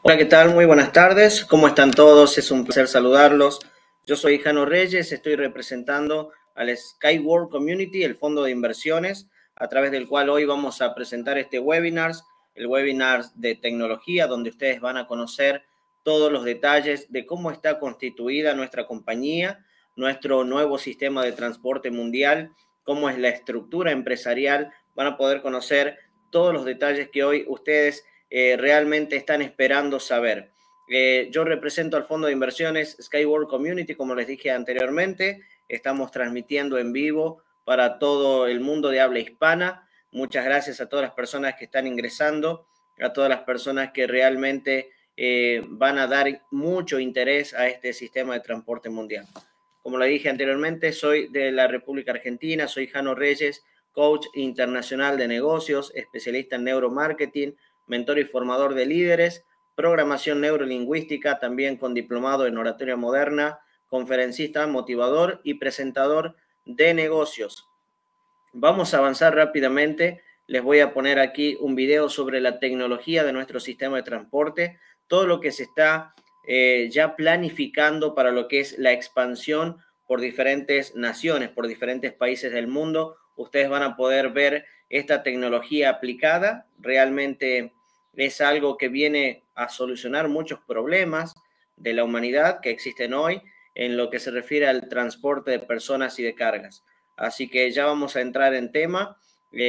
Hola, ¿qué tal? Muy buenas tardes. ¿Cómo están todos? Es un placer saludarlos. Yo soy Jano Reyes, estoy representando al Skyworld Community, el fondo de inversiones, a través del cual hoy vamos a presentar este webinar, el webinar de tecnología, donde ustedes van a conocer todos los detalles de cómo está constituida nuestra compañía, nuestro nuevo sistema de transporte mundial, cómo es la estructura empresarial. Van a poder conocer todos los detalles que hoy ustedes realmente están esperando saber. Yo represento al fondo de inversiones Skyworld Community, como les dije anteriormente. Estamos transmitiendo en vivo para todo el mundo de habla hispana. Muchas gracias a todas las personas que están ingresando, a todas las personas que realmente van a dar mucho interés a este sistema de transporte mundial. Como le dije anteriormente, soy de la República Argentina, soy Jano Reyes, coach internacional de negocios, especialista en neuromarketing, mentor y formador de líderes, programación neurolingüística, también con diplomado en oratoria moderna, conferencista, motivador y presentador de negocios. Vamos a avanzar rápidamente. Les voy a poner aquí un video sobre la tecnología de nuestro sistema de transporte, todo lo que se está ya planificando para lo que es la expansión por diferentes naciones, por diferentes países del mundo. Ustedes van a poder ver esta tecnología aplicada. Realmente es algo que viene a solucionar muchos problemas de la humanidad que existen hoy en lo que se refiere al transporte de personas y de cargas. Así que ya vamos a entrar en tema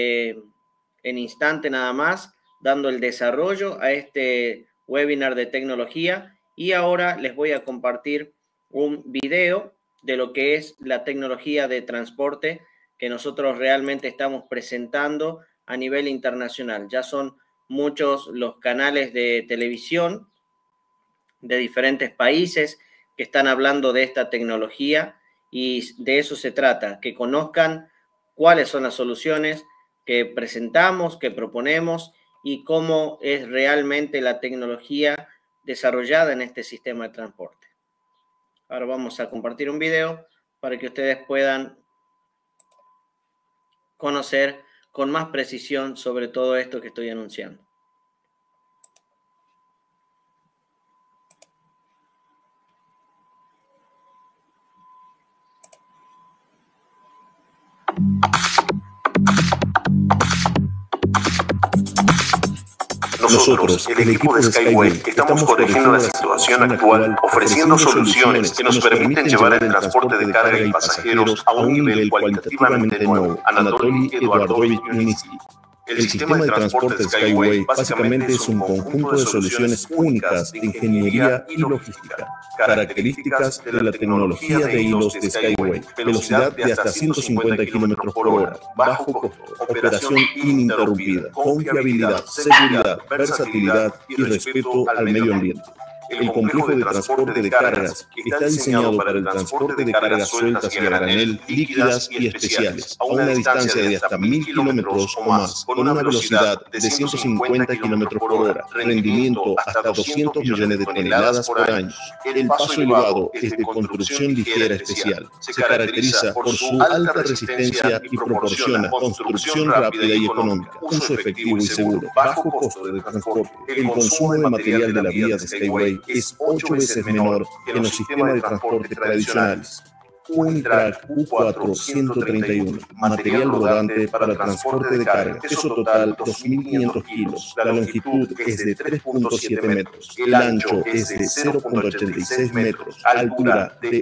en instante nada más, dando el desarrollo a este webinar de tecnología. Y ahora les voy a compartir un video de lo que es la tecnología de transporte que nosotros realmente estamos presentando a nivel internacional. Ya son muchos los canales de televisión de diferentes países que están hablando de esta tecnología y de eso se trata, que conozcan cuáles son las soluciones que presentamos, que proponemos y cómo es realmente la tecnología desarrollada en este sistema de transporte. Ahora vamos a compartir un video para que ustedes puedan conocer con más precisión sobre todo esto que estoy anunciando. Nosotros, el equipo de Skyway, estamos corrigiendo la situación actual, ofreciendo soluciones que nos permiten llevar el transporte de carga y pasajeros a un nivel cualitativamente nuevo. Anatoly Eduardovich Nitsky. El sistema de transporte de Skyway básicamente es un conjunto de soluciones únicas de ingeniería y logística, características de la tecnología de hilos de Skyway, velocidad de hasta 150 km por hora, bajo costo, operación ininterrumpida, confiabilidad, seguridad, versatilidad y respeto al medio ambiente. El complejo de transporte de cargas está diseñado para el transporte de cargas sueltas y a granel, líquidas y especiales, a una distancia de hasta 1000 kilómetros o más, con una velocidad de 150 kilómetros por hora, rendimiento hasta 200 millones de toneladas por año. El paso elevado es de construcción ligera especial. Se caracteriza por su alta resistencia y proporciona construcción rápida y económica, uso efectivo y seguro, bajo costo de transporte. El consumo de material de la vía de Skyway es 8 veces menor que en los sistemas de transporte tradicionales. Unitrack U4 131, material rodante para transporte de carga, peso total 2.500 kilos, la longitud es de 3.7 metros, el ancho es de 0.86 metros, altura de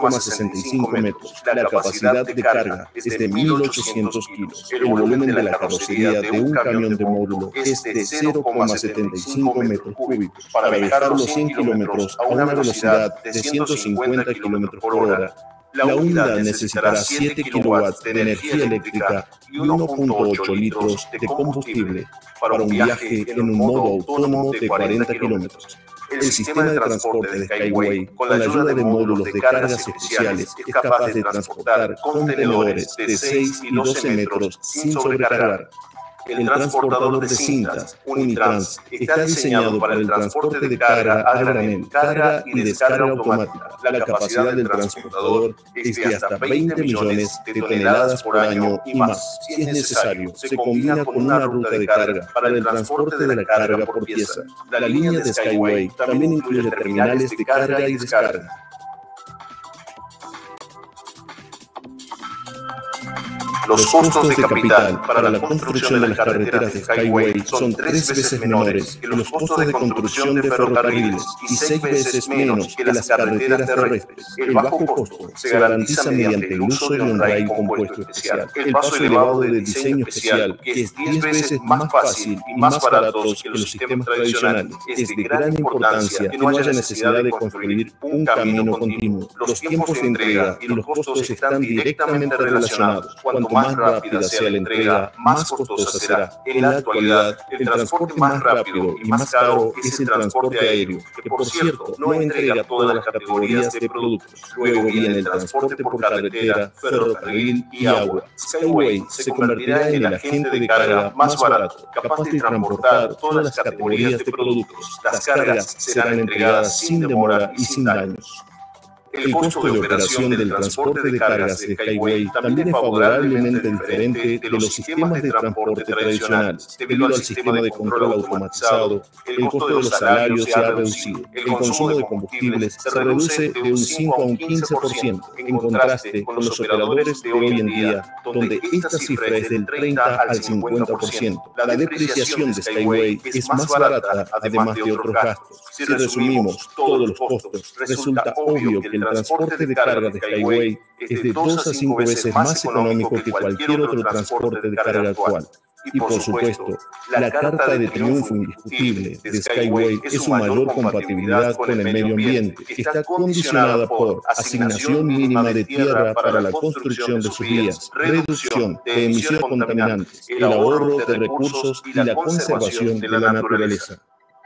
1.65 metros, la capacidad de carga es de 1.800 kilos, el volumen de la carrocería de un camión de módulo es de 0.75 metros cúbicos, para viajar los 100 kilómetros a una velocidad de 150 kilómetros por hora. La unidad necesitará 7 kilowatts de energía eléctrica y 1.8 litros de combustible para un viaje en un modo autónomo de 40 kilómetros. El sistema de transporte de Skyway, con la ayuda de módulos de cargas especiales, es capaz de transportar contenedores de 6 y 12 metros sin sobrecargar. El transportador de cintas, Unitrans, está diseñado para el transporte de carga a granel, carga y descarga automática. La capacidad del transportador es de hasta 20 millones de toneladas por año y más. Si es necesario, se combina con una ruta de carga para el transporte de la carga por pieza. La línea de Skyway también incluye terminales de carga y descarga. Los costos de capital para la construcción de las carreteras de Skyway son 3 veces menores que los costos de construcción de ferrocarriles y 6 veces menos que las carreteras terrestres. El bajo costo se garantiza mediante el uso de un rail compuesto especial, el paso elevado de diseño especial, que es 10 veces más fácil y más barato que los sistemas tradicionales. Es de gran importancia que no haya necesidad de construir un camino continuo. Los tiempos de entrega y los costos están directamente relacionados. Cuanto más rápida sea la entrega, más costosa será. En la actualidad, el transporte más rápido y más caro es el transporte aéreo, que por cierto no entrega todas las categorías de productos. Luego viene el transporte por carretera, ferrocarril y agua. Skyway se convertirá en el agente de carga más barato, capaz de transportar todas las categorías de productos. Las cargas serán entregadas sin demora y sin daños. El costo de operación del transporte de cargas de Skyway también es favorablemente diferente de los sistemas de transporte tradicionales. Debido al sistema de control automatizado, el costo de los salarios se ha reducido. El consumo de combustibles se reduce de un 5 a un 15%, en contraste con los operadores de hoy en día, donde esta cifra es del 30 al 50%. La depreciación de Skyway es más barata, además de otros gastos. Si resumimos todos los costos, resulta obvio que el transporte de carga de Skyway es de 2 a 5 veces más económico que cualquier otro transporte de carga actual. Y por supuesto, la carta de triunfo indiscutible de Skyway es su mayor compatibilidad con el medio ambiente. Está condicionada por asignación mínima de tierra para la construcción de sus vías, reducción de emisiones contaminantes, el ahorro de recursos y la conservación de la naturaleza.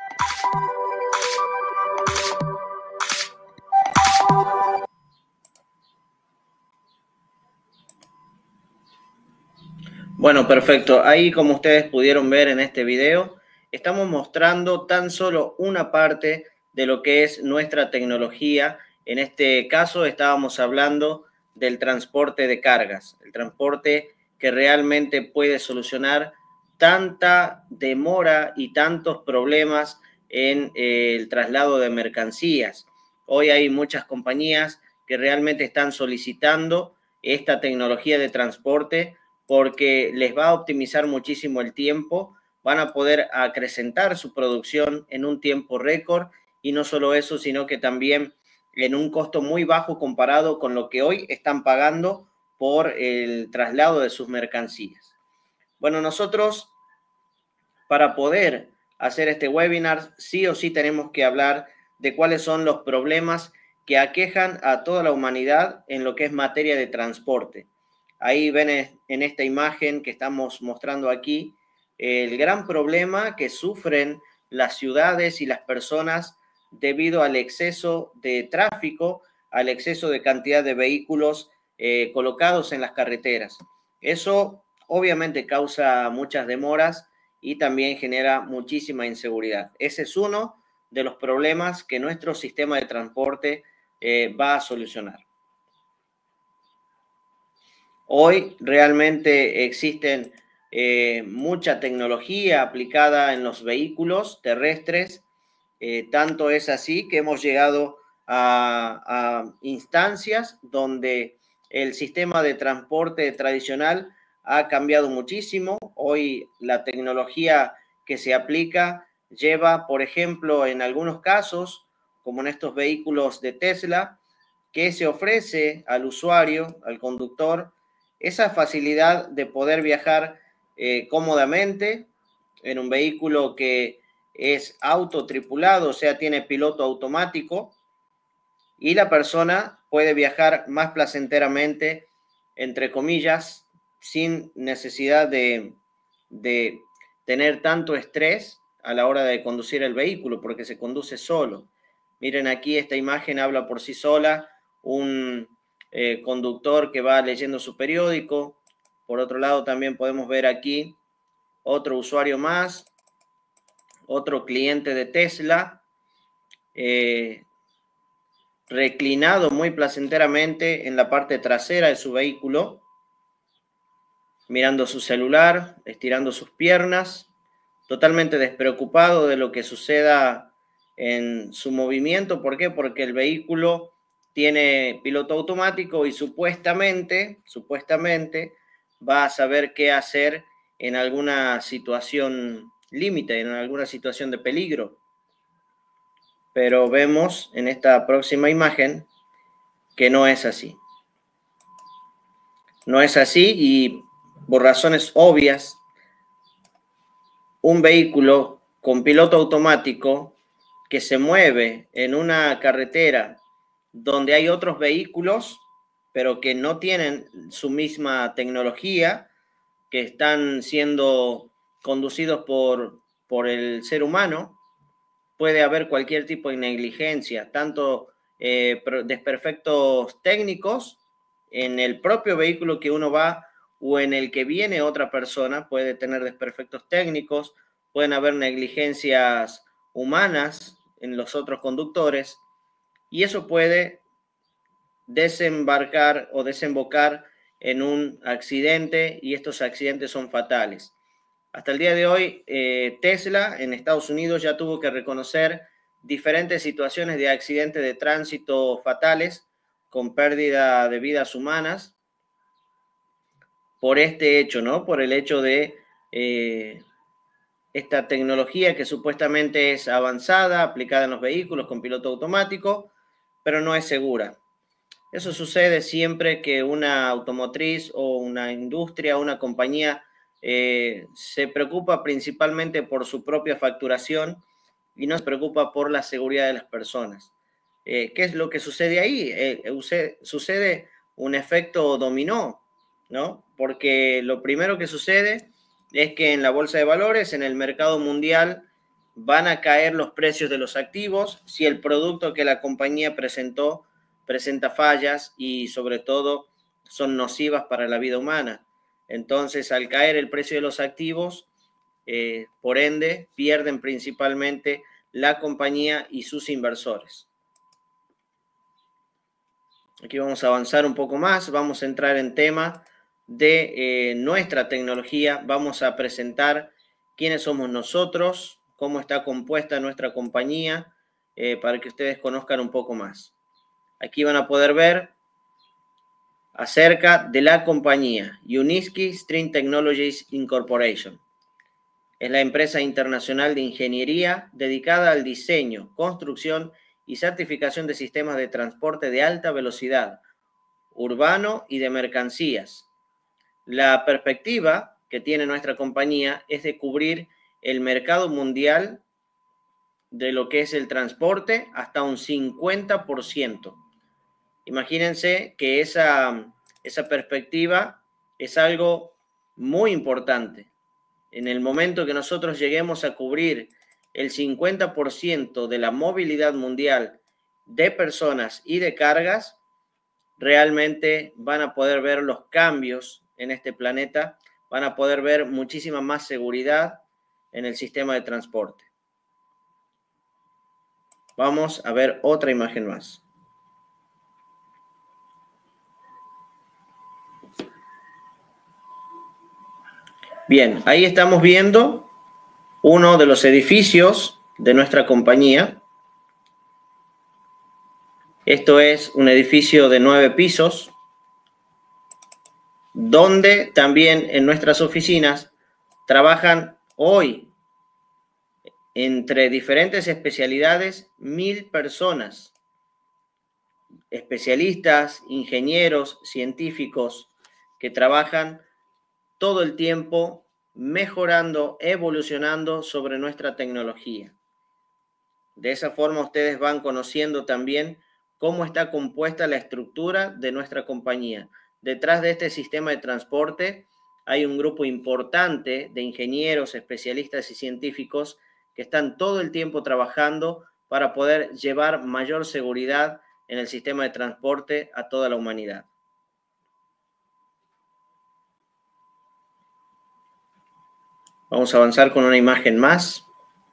Bueno, perfecto. Ahí, como ustedes pudieron ver en este video, estamos mostrando tan solo una parte de lo que es nuestra tecnología. En este caso estábamos hablando del transporte de cargas, el transporte que realmente puede solucionar tanta demora y tantos problemas en el traslado de mercancías. Hoy hay muchas compañías que realmente están solicitando esta tecnología de transporte porque les va a optimizar muchísimo el tiempo, van a poder acrecentar su producción en un tiempo récord y no solo eso, sino que también en un costo muy bajo comparado con lo que hoy están pagando por el traslado de sus mercancías. Bueno, nosotros para poder hacer este webinar sí o sí tenemos que hablar de cuáles son los problemas que aquejan a toda la humanidad en lo que es materia de transporte. Ahí ven en esta imagen que estamos mostrando aquí el gran problema que sufren las ciudades y las personas debido al exceso de tráfico, al exceso de cantidad de vehículos colocados en las carreteras. Eso obviamente causa muchas demoras y también genera muchísima inseguridad. Ese es uno de los problemas que nuestro sistema de transporte va a solucionar. Hoy realmente existen mucha tecnología aplicada en los vehículos terrestres, tanto es así que hemos llegado a instancias donde el sistema de transporte tradicional ha cambiado muchísimo. Hoy la tecnología que se aplica lleva, por ejemplo, en algunos casos, como en estos vehículos de Tesla, que se ofrece al usuario, al conductor, esa facilidad de poder viajar cómodamente en un vehículo que es autotripulado, o sea, tiene piloto automático, y la persona puede viajar más placenteramente, entre comillas, sin necesidad de tener tanto estrés a la hora de conducir el vehículo, porque se conduce solo. Miren aquí, esta imagen habla por sí sola, un conductor que va leyendo su periódico. Por otro lado, también podemos ver aquí otro usuario más, otro cliente de Tesla, reclinado muy placenteramente en la parte trasera de su vehículo, mirando su celular, estirando sus piernas, totalmente despreocupado de lo que suceda en su movimiento. ¿Por qué? Porque el vehículo tiene piloto automático y supuestamente va a saber qué hacer en alguna situación límite, en alguna situación de peligro. Pero vemos en esta próxima imagen que no es así. No es así y por razones obvias, un vehículo con piloto automático que se mueve en una carretera donde hay otros vehículos, pero que no tienen su misma tecnología, que están siendo conducidos por el ser humano, puede haber cualquier tipo de negligencia, tanto desperfectos técnicos en el propio vehículo que uno va o en el que viene otra persona, puede tener desperfectos técnicos, pueden haber negligencias humanas en los otros conductores, y eso puede desembarcar o desembocar en un accidente, y estos accidentes son fatales. Hasta el día de hoy, Tesla en Estados Unidos ya tuvo que reconocer diferentes situaciones de accidentes de tránsito fatales con pérdida de vidas humanas por este hecho, ¿no? Por el hecho de esta tecnología que supuestamente es avanzada, aplicada en los vehículos con piloto automático, pero no es segura. Eso sucede siempre que una automotriz o una industria, una compañía se preocupa principalmente por su propia facturación y no se preocupa por la seguridad de las personas. ¿Qué es lo que sucede ahí? Sucede un efecto dominó, ¿no? Porque lo primero que sucede es que en la bolsa de valores, en el mercado mundial, van a caer los precios de los activos si el producto que la compañía presenta fallas y sobre todo son nocivas para la vida humana. Entonces, al caer el precio de los activos, por ende, pierden principalmente la compañía y sus inversores. Aquí vamos a avanzar un poco más, vamos a entrar en tema de nuestra tecnología, vamos a presentar quiénes somos nosotros, cómo está compuesta nuestra compañía, para que ustedes conozcan un poco más. Aquí van a poder ver acerca de la compañía Uniski String Technologies Incorporation. Es la empresa internacional de ingeniería dedicada al diseño, construcción y certificación de sistemas de transporte de alta velocidad, urbano y de mercancías. La perspectiva que tiene nuestra compañía es de cubrir el mercado mundial de lo que es el transporte hasta un 50%. Imagínense que esa perspectiva es algo muy importante. En el momento que nosotros lleguemos a cubrir el 50% de la movilidad mundial de personas y de cargas, realmente van a poder ver los cambios en este planeta, van a poder ver muchísima más seguridad en el sistema de transporte. Vamos a ver otra imagen más. Bien, ahí estamos viendo uno de los edificios de nuestra compañía. Esto es un edificio de 9 pisos, donde también en nuestras oficinas trabajan hoy, entre diferentes especialidades, 1000 personas, especialistas, ingenieros, científicos, que trabajan todo el tiempo mejorando, evolucionando sobre nuestra tecnología. De esa forma ustedes van conociendo también cómo está compuesta la estructura de nuestra compañía. Detrás de este sistema de transporte hay un grupo importante de ingenieros, especialistas y científicos que están todo el tiempo trabajando para poder llevar mayor seguridad en el sistema de transporte a toda la humanidad. Vamos a avanzar con una imagen más.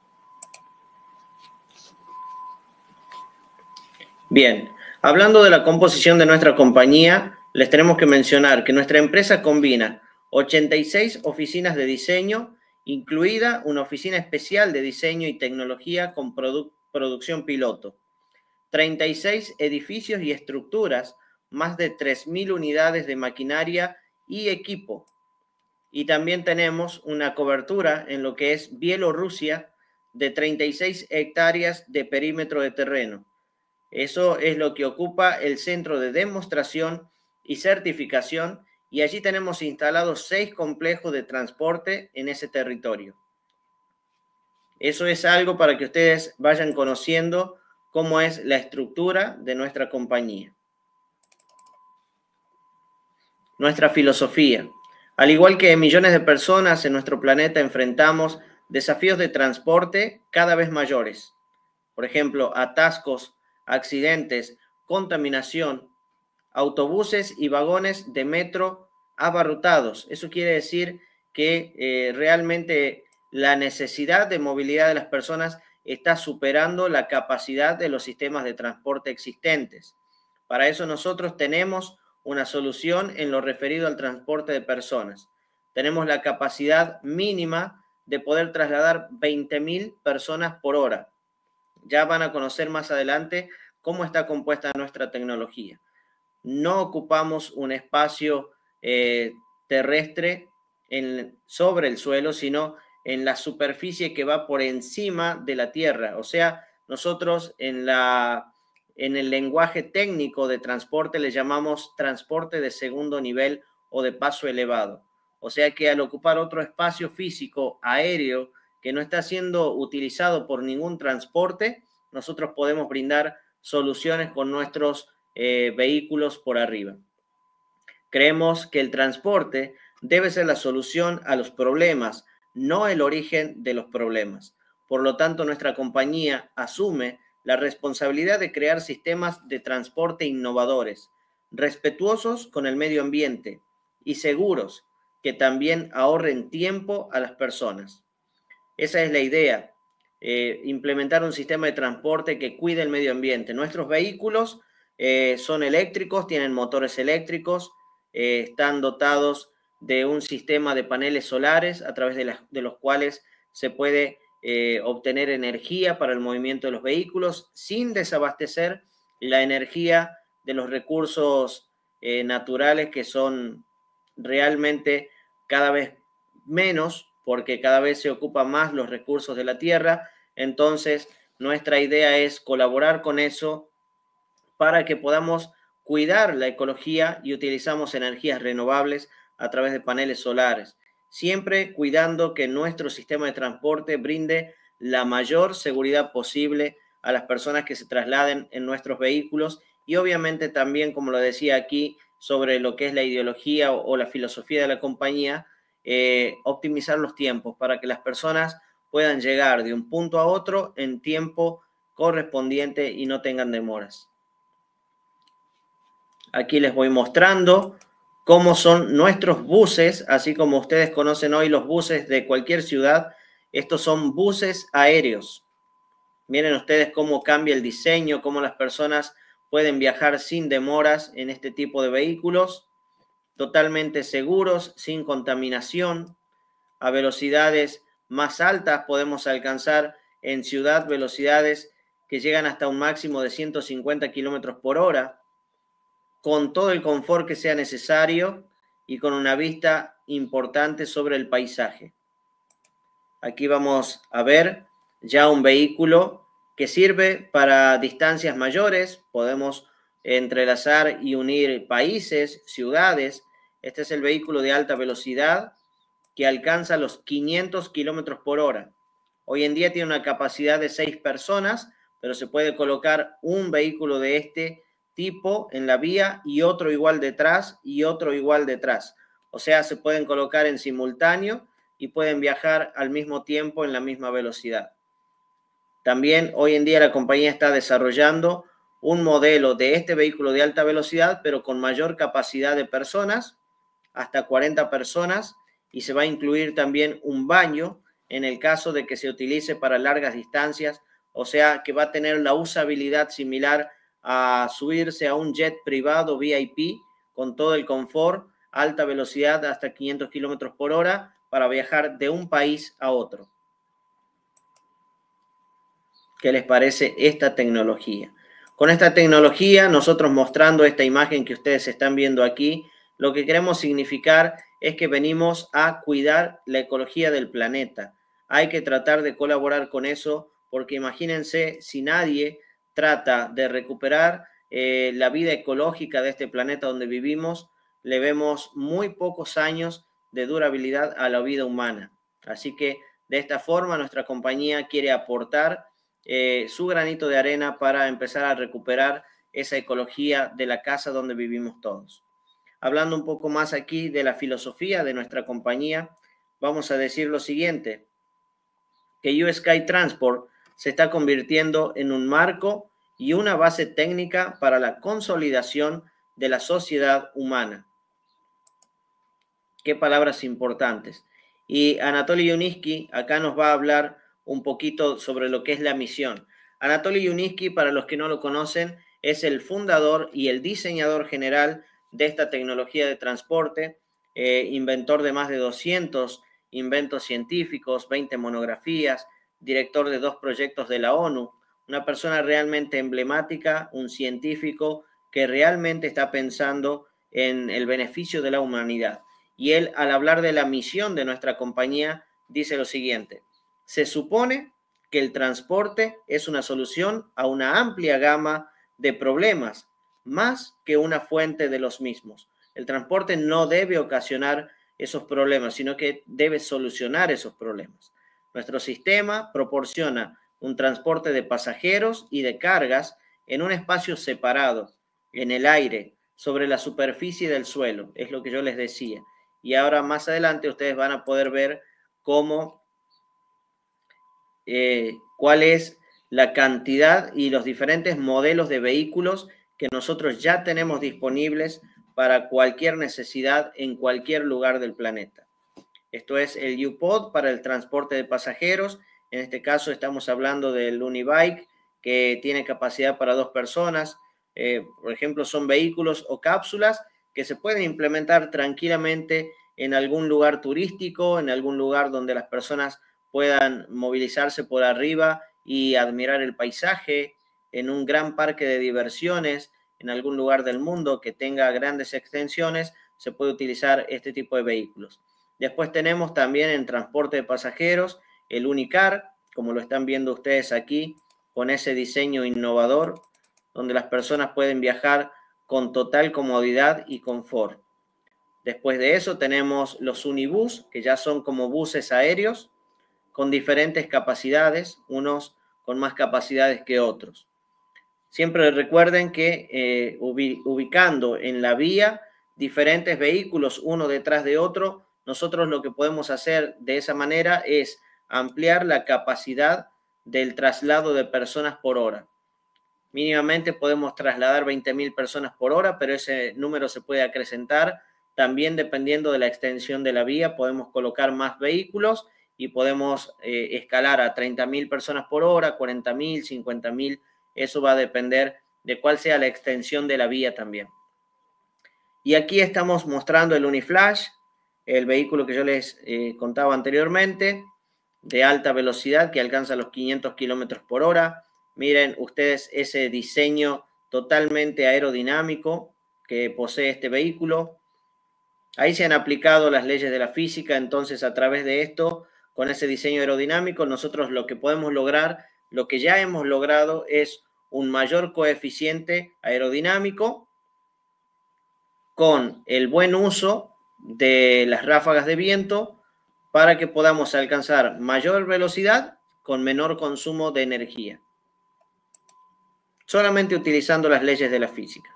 Bien, hablando de la composición de nuestra compañía, les tenemos que mencionar que nuestra empresa combina 86 oficinas de diseño, incluida una oficina especial de diseño y tecnología con producción piloto, 36 edificios y estructuras, más de 3.000 unidades de maquinaria y equipo. Y también tenemos una cobertura en lo que es Bielorrusia de 36 hectáreas de perímetro de terreno. Eso es lo que ocupa el centro de demostración y certificación, y allí tenemos instalados 6 complejos de transporte en ese territorio. Eso es algo para que ustedes vayan conociendo cómo es la estructura de nuestra compañía. Nuestra filosofía. Al igual que millones de personas en nuestro planeta enfrentamos desafíos de transporte cada vez mayores. Por ejemplo, atascos, accidentes, contaminación, autobuses y vagones de metro abarrotados. Eso quiere decir que realmente la necesidad de movilidad de las personas está superando la capacidad de los sistemas de transporte existentes. Para eso nosotros tenemos una solución en lo referido al transporte de personas. Tenemos la capacidad mínima de poder trasladar 20.000 personas por hora. Ya van a conocer más adelante cómo está compuesta nuestra tecnología. No ocupamos un espacio terrestre sobre el suelo, sino en la superficie que va por encima de la tierra. O sea, nosotros en el lenguaje técnico de transporte le llamamos transporte de segundo nivel o de paso elevado. O sea que al ocupar otro espacio físico aéreo que no está siendo utilizado por ningún transporte, nosotros podemos brindar soluciones con nuestros vehículos por arriba. Creemos que el transporte debe ser la solución a los problemas, no el origen de los problemas. Por lo tanto, nuestra compañía asume la responsabilidad de crear sistemas de transporte innovadores, respetuosos con el medio ambiente y seguros, que también ahorren tiempo a las personas. Esa es la idea, implementar un sistema de transporte que cuide el medio ambiente. Nuestros vehículos son eléctricos, tienen motores eléctricos, están dotados de un sistema de paneles solares a través de los cuales se puede obtener energía para el movimiento de los vehículos sin desabastecer la energía de los recursos naturales, que son realmente cada vez menos, porque cada vez se ocupan más los recursos de la tierra. Entonces, nuestra idea es colaborar con eso para que podamos cuidar la ecología y utilizamos energías renovables a través de paneles solares, siempre cuidando que nuestro sistema de transporte brinde la mayor seguridad posible a las personas que se trasladen en nuestros vehículos, y obviamente también, como lo decía aquí, sobre lo que es la ideología o la filosofía de la compañía, optimizar los tiempos para que las personas puedan llegar de un punto a otro en tiempo correspondiente y no tengan demoras. Aquí les voy mostrando cómo son nuestros buses, así como ustedes conocen hoy los buses de cualquier ciudad. Estos son buses aéreos. Miren ustedes cómo cambia el diseño, cómo las personas pueden viajar sin demoras en este tipo de vehículos, totalmente seguros, sin contaminación, a velocidades más altas. Podemos alcanzar en ciudad velocidades que llegan hasta un máximo de 150 kilómetros por hora, con todo el confort que sea necesario y con una vista importante sobre el paisaje. Aquí vamos a ver ya un vehículo que sirve para distancias mayores. Podemos entrelazar y unir países, ciudades. Este es el vehículo de alta velocidad que alcanza los 500 kilómetros por hora. Hoy en día tiene una capacidad de 6 personas, pero se puede colocar un vehículo de este tipo en la vía y otro igual detrás y otro igual detrás. O sea, se pueden colocar en simultáneo y pueden viajar al mismo tiempo en la misma velocidad. También hoy en día la compañía está desarrollando un modelo de este vehículo de alta velocidad, pero con mayor capacidad de personas, hasta 40 personas, y se va a incluir también un baño en el caso de que se utilice para largas distancias, o sea que va a tener la usabilidad similar a subirse a un jet privado VIP con todo el confort, alta velocidad hasta 500 kilómetros por hora para viajar de un país a otro. ¿Qué les parece esta tecnología? Con esta tecnología, nosotros mostrando esta imagen que ustedes están viendo aquí, lo que queremos significar es que venimos a cuidar la ecología del planeta. Hay que tratar de colaborar con eso, porque imagínense si nadie trata de recuperar la vida ecológica de este planeta donde vivimos, le vemos muy pocos años de durabilidad a la vida humana. Así que de esta forma nuestra compañía quiere aportar su granito de arena para empezar a recuperar esa ecología de la casa donde vivimos todos. Hablando un poco más aquí de la filosofía de nuestra compañía, vamos a decir lo siguiente, que US Sky Transport se está convirtiendo en un marco y una base técnica para la consolidación de la sociedad humana. Qué palabras importantes. Y Anatoly Yuniski acá nos va a hablar un poquito sobre lo que es la misión. Anatoly Yuniski, para los que no lo conocen, es el fundador y el diseñador general de esta tecnología de transporte, inventor de más de 200 inventos científicos, 20 monografías, director de 2 proyectos de la ONU, una persona realmente emblemática, un científico que realmente está pensando en el beneficio de la humanidad. Y él, al hablar de la misión de nuestra compañía, dice lo siguiente: se supone que el transporte es una solución a una amplia gama de problemas, más que una fuente de los mismos. El transporte no debe ocasionar esos problemas, sino que debe solucionar esos problemas. Nuestro sistema proporciona un transporte de pasajeros y de cargas en un espacio separado, en el aire, sobre la superficie del suelo, es lo que yo les decía. Y ahora más adelante ustedes van a poder ver cómo, cuál es la cantidad y los diferentes modelos de vehículos que nosotros ya tenemos disponibles para cualquier necesidad en cualquier lugar del planeta. Esto es el U-Pod para el transporte de pasajeros. En este caso estamos hablando del Unibike, que tiene capacidad para 2 personas. Por ejemplo, son vehículos o cápsulas que se pueden implementar tranquilamente en algún lugar turístico, en algún lugar donde las personas puedan movilizarse por arriba y admirar el paisaje, en un gran parque de diversiones, en algún lugar del mundo que tenga grandes extensiones, se puede utilizar este tipo de vehículos. Después tenemos también en transporte de pasajeros el Unicar, como lo están viendo ustedes aquí, con ese diseño innovador, donde las personas pueden viajar con total comodidad y confort. Después de eso tenemos los Unibus, que ya son como buses aéreos, con diferentes capacidades, unos con más capacidades que otros. Siempre recuerden que ubicando en la vía diferentes vehículos uno detrás de otro, nosotros lo que podemos hacer de esa manera es ampliar la capacidad del traslado de personas por hora. Mínimamente podemos trasladar 20.000 personas por hora, pero ese número se puede acrecentar. También dependiendo de la extensión de la vía, podemos colocar más vehículos y podemos escalar a 30.000 personas por hora, 40.000, 50.000. Eso va a depender de cuál sea la extensión de la vía también. Y aquí estamos mostrando el Uniflash, el vehículo que yo les contaba anteriormente, de alta velocidad que alcanza los 500 kilómetros por hora. Miren ustedes ese diseño totalmente aerodinámico que posee este vehículo. Ahí se han aplicado las leyes de la física, entonces a través de esto, con ese diseño aerodinámico, nosotros lo que podemos lograr, lo que ya hemos logrado es un mayor coeficiente aerodinámico con el buen uso de las ráfagas de viento para que podamos alcanzar mayor velocidad con menor consumo de energía, solamente utilizando las leyes de la física.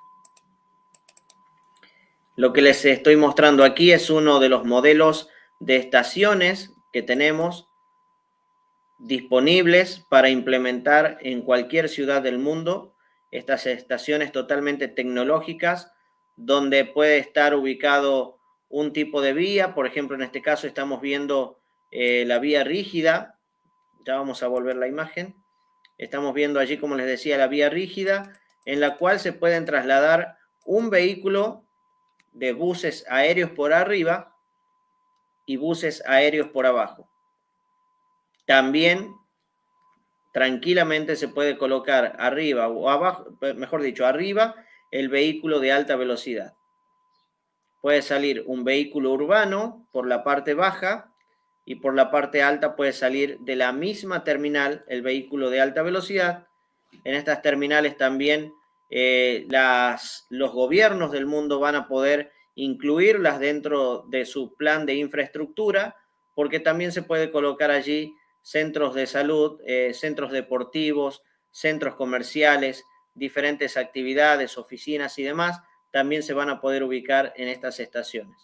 Lo que les estoy mostrando aquí es uno de los modelos de estaciones que tenemos disponibles para implementar en cualquier ciudad del mundo. Estas estaciones totalmente tecnológicas donde puede estar ubicado un tipo de vía. Por ejemplo, en este caso estamos viendo la vía rígida. Ya vamos a volver la imagen. Estamos viendo allí, como les decía, la vía rígida, en la cual se pueden trasladar un vehículo de buses aéreos por arriba y buses aéreos por abajo. También tranquilamente se puede colocar arriba o abajo, mejor dicho, arriba, el vehículo de alta velocidad. Puede salir un vehículo urbano por la parte baja y por la parte alta puede salir de la misma terminal el vehículo de alta velocidad. En estas terminales también los gobiernos del mundo van a poder incluirlas dentro de su plan de infraestructura, porque también se puede colocar allí centros de salud, centros deportivos, centros comerciales, diferentes actividades, oficinas y demás, también se van a poder ubicar en estas estaciones.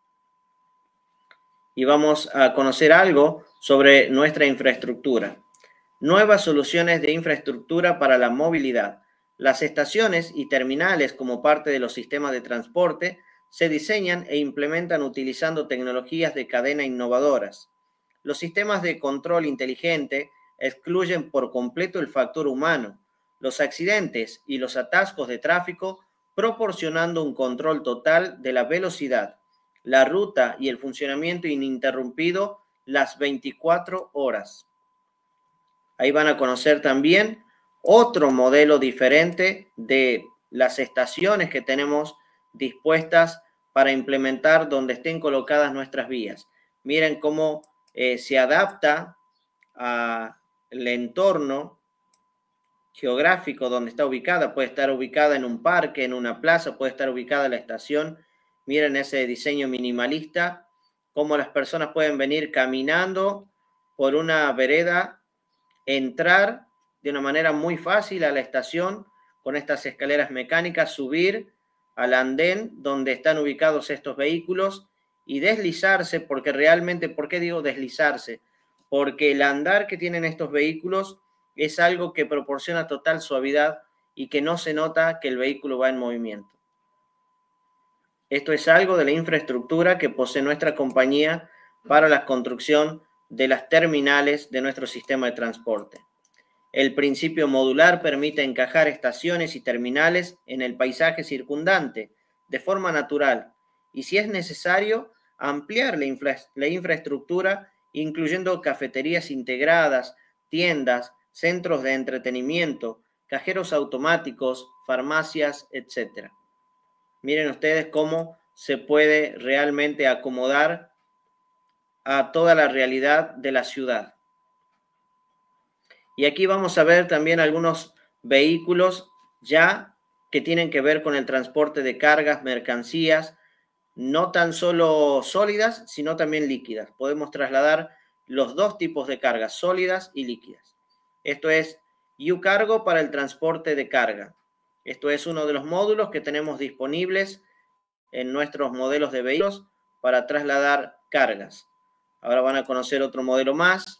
Y vamos a conocer algo sobre nuestra infraestructura. Nuevas soluciones de infraestructura para la movilidad. Las estaciones y terminales como parte de los sistemas de transporte se diseñan e implementan utilizando tecnologías de cadena innovadoras. Los sistemas de control inteligente excluyen por completo el factor humano, los accidentes y los atascos de tráfico, proporcionando un control total de la velocidad, la ruta y el funcionamiento ininterrumpido las 24 horas. Ahí van a conocer también otro modelo diferente de las estaciones que tenemos dispuestas para implementar donde estén colocadas nuestras vías. Miren cómo se adapta al entorno geográfico donde está ubicada. Puede estar ubicada en un parque, en una plaza, puede estar ubicada la estación. Miren ese diseño minimalista, cómo las personas pueden venir caminando por una vereda, entrar de una manera muy fácil a la estación con estas escaleras mecánicas, subir al andén donde están ubicados estos vehículos y deslizarse, porque realmente, ¿por qué digo deslizarse? Porque el andar que tienen estos vehículos es algo que proporciona total suavidad y que no se nota que el vehículo va en movimiento. Esto es algo de la infraestructura que posee nuestra compañía para la construcción de las terminales de nuestro sistema de transporte. El principio modular permite encajar estaciones y terminales en el paisaje circundante de forma natural y, si es necesario, ampliar la infraestructura, incluyendo cafeterías integradas, tiendas, centros de entretenimiento, cajeros automáticos, farmacias, etc. Miren ustedes cómo se puede realmente acomodar a toda la realidad de la ciudad. Y aquí vamos a ver también algunos vehículos ya que tienen que ver con el transporte de cargas, mercancías, no tan solo sólidas, sino también líquidas. Podemos trasladar los dos tipos de cargas, sólidas y líquidas. Esto es U-Cargo para el transporte de carga. Esto es uno de los módulos que tenemos disponibles en nuestros modelos de vehículos para trasladar cargas. Ahora van a conocer otro modelo más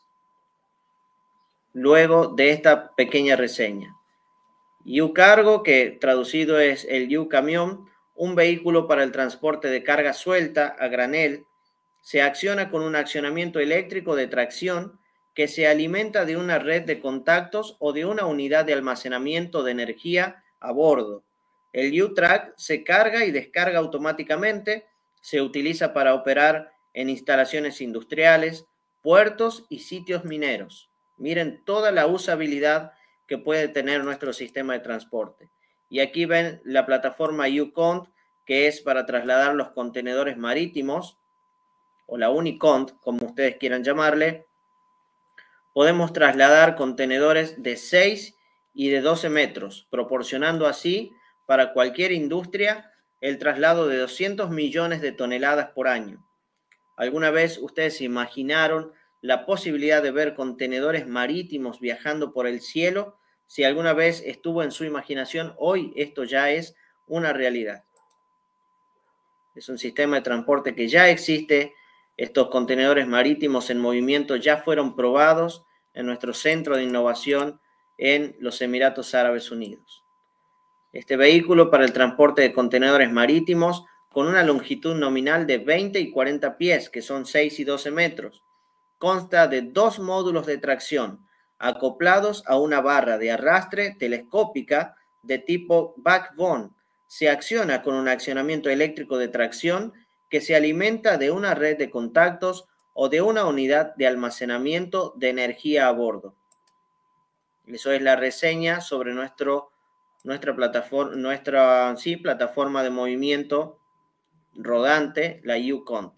luego de esta pequeña reseña. U-Cargo, que traducido es el U-Camión, un vehículo para el transporte de carga suelta a granel, se acciona con un accionamiento eléctrico de tracción que se alimenta de una red de contactos o de una unidad de almacenamiento de energía a bordo. El U-Track se carga y descarga automáticamente, se utiliza para operar en instalaciones industriales, puertos y sitios mineros. Miren toda la usabilidad que puede tener nuestro sistema de transporte. Y aquí ven la plataforma U-Cont, que es para trasladar los contenedores marítimos, o la Unicont, como ustedes quieran llamarle. Podemos trasladar contenedores de 6 y de 12 metros, proporcionando así para cualquier industria el traslado de 200 millones de toneladas por año. ¿Alguna vez ustedes se imaginaron la posibilidad de ver contenedores marítimos viajando por el cielo? Si alguna vez estuvo en su imaginación, hoy esto ya es una realidad. Es un sistema de transporte que ya existe. Estos contenedores marítimos en movimiento ya fueron probados en nuestro centro de innovación en los Emiratos Árabes Unidos. Este vehículo para el transporte de contenedores marítimos con una longitud nominal de 20 y 40 pies, que son 6 y 12 metros. Consta de 2 módulos de tracción acoplados a una barra de arrastre telescópica de tipo backbone. Se acciona con un accionamiento eléctrico de tracción que se alimenta de una red de contactos o de una unidad de almacenamiento de energía a bordo. Eso es la reseña sobre nuestra plataforma de movimiento rodante, la UCONT.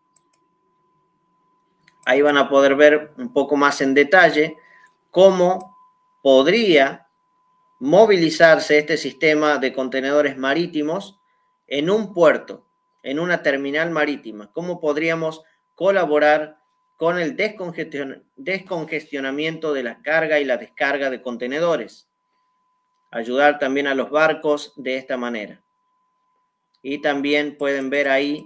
Ahí van a poder ver un poco más en detalle cómo podría movilizarse este sistema de contenedores marítimos en un puerto, en una terminal marítima. Cómo podríamos colaborar con el descongestionamiento de la carga y la descarga de contenedores. Ayudar también a los barcos de esta manera. Y también pueden ver ahí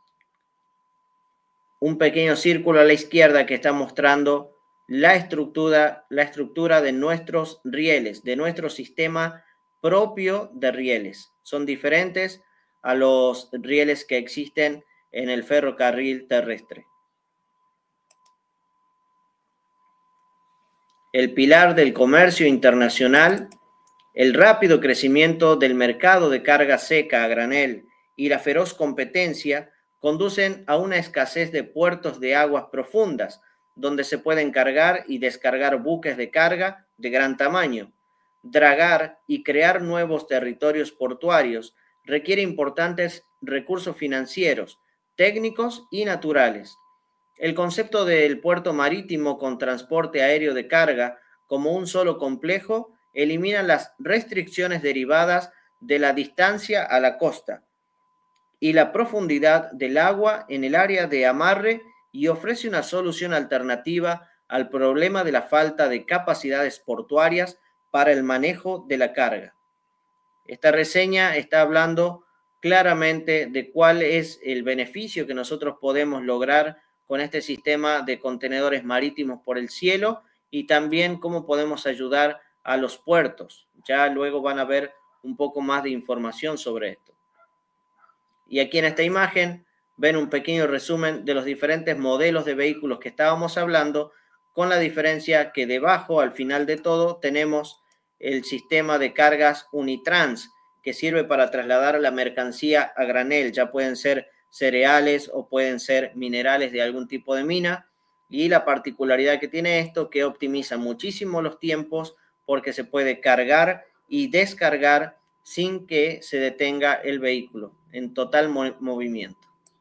un pequeño círculo a la izquierda que está mostrando la estructura de nuestros rieles, de nuestro sistema propio de rieles. Son diferentes a los rieles que existen en el ferrocarril terrestre. El pilar del comercio internacional, el rápido crecimiento del mercado de carga seca a granel y la feroz competencia conducen a una escasez de puertos de aguas profundas, donde se pueden cargar y descargar buques de carga de gran tamaño. Dragar y crear nuevos territorios portuarios requiere importantes recursos financieros, técnicos y naturales. El concepto del puerto marítimo con transporte aéreo de carga como un solo complejo elimina las restricciones derivadas de la distancia a la costa y la profundidad del agua en el área de amarre y ofrece una solución alternativa al problema de la falta de capacidades portuarias para el manejo de la carga. Esta reseña está hablando claramente de cuál es el beneficio que nosotros podemos lograr con este sistema de contenedores marítimos por el cielo y también cómo podemos ayudar a los puertos. Ya luego van a ver un poco más de información sobre esto. Y aquí en esta imagen ven un pequeño resumen de los diferentes modelos de vehículos que estábamos hablando, con la diferencia que debajo, al final de todo, tenemos el sistema de cargas Unitrans, que sirve para trasladar la mercancía a granel. Ya pueden ser cereales o pueden ser minerales de algún tipo de mina. Y la particularidad que tiene esto, que optimiza muchísimo los tiempos porque se puede cargar y descargar sin que se detenga el vehículo, en total movimiento.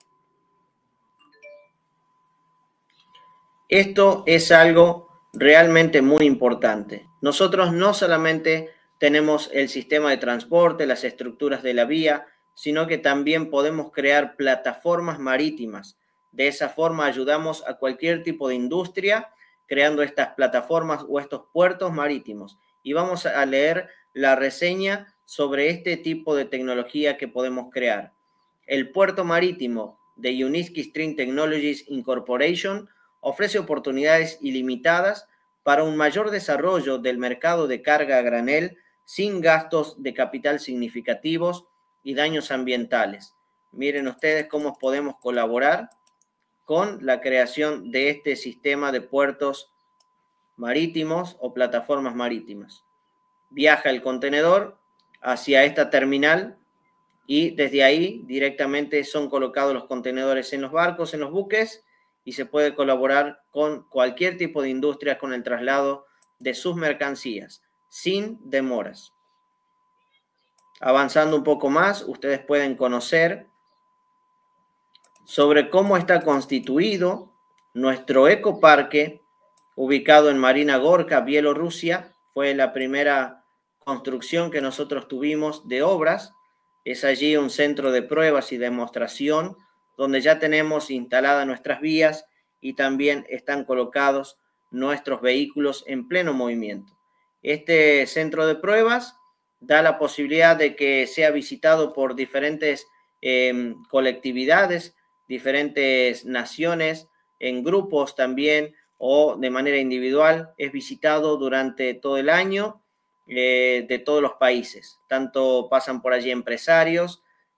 Esto es algo realmente muy importante. Nosotros no solamente tenemos el sistema de transporte, las estructuras de la vía, sino que también podemos crear plataformas marítimas. De esa forma ayudamos a cualquier tipo de industria creando estas plataformas o estos puertos marítimos. Y vamos a leer la reseña sobre este tipo de tecnología que podemos crear. El puerto marítimo de Uniski String Technologies Incorporation ofrece oportunidades ilimitadas para un mayor desarrollo del mercado de carga a granel sin gastos de capital significativos y daños ambientales. Miren ustedes cómo podemos colaborar con la creación de este sistema de puertos marítimos o plataformas marítimas. Viaja el contenedor hacia esta terminal y desde ahí directamente son colocados los contenedores en los barcos, en los buques, y se puede colaborar con cualquier tipo de industria con el traslado de sus mercancías, sin demoras. Avanzando un poco más, ustedes pueden conocer sobre cómo está constituido nuestro ecoparque ubicado en Marina Gorka, Bielorrusia. Fue la primera construcción que nosotros tuvimos de obras. Es allí un centro de pruebas y demostración donde ya tenemos instaladas nuestras vías y también están colocados nuestros vehículos en pleno movimiento. Este centro de pruebas da la posibilidad de que sea visitado por diferentes colectividades, diferentes naciones, en grupos también o de manera individual. Es visitado durante todo el año de todos los países. Tanto pasan por allí empresarios,